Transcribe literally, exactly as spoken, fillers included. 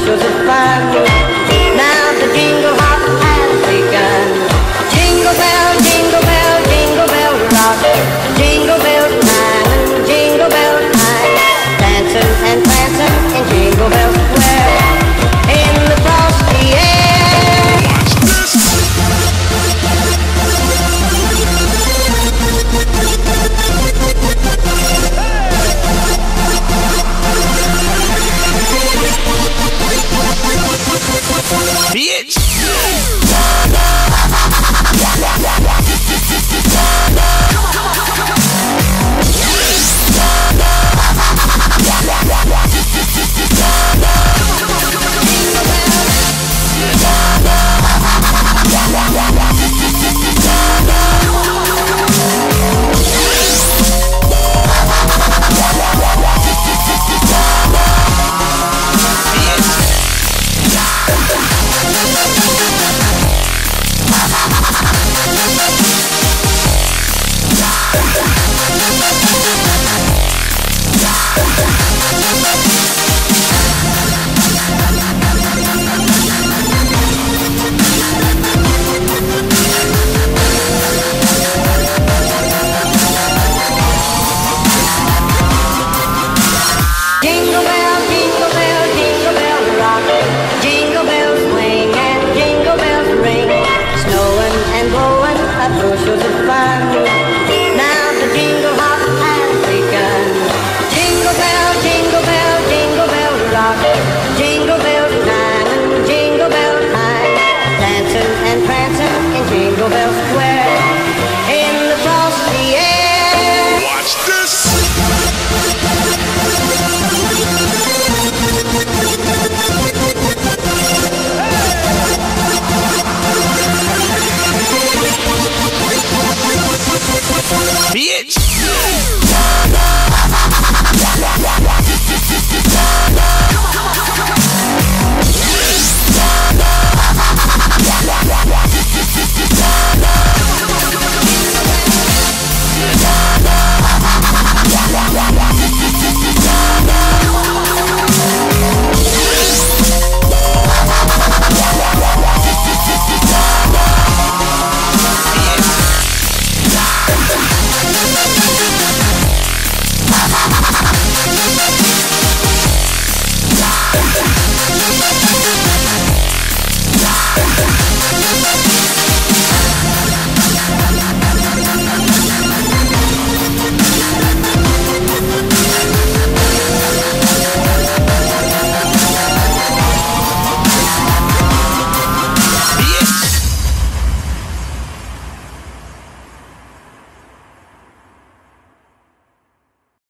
bushels of fun. Now the jingle hop has begun. Jingle bell, jingle bell, jingle bell rock. Jingle bell time and jingle bell time. Dancing and prancing in Jingle Bell Square. In the frosty air. Bitch! Jingle bell, jingle bell, jingle bell rock. Jingle bells swing and jingle bells ring. Snowing and blowing up bushels of fun. Now the jingle hop has begun. Jingle bell, jingle bell, jingle bell rock. Jingle bell time and jingle bell time. Dancing and prancing in Jingle Bell Square.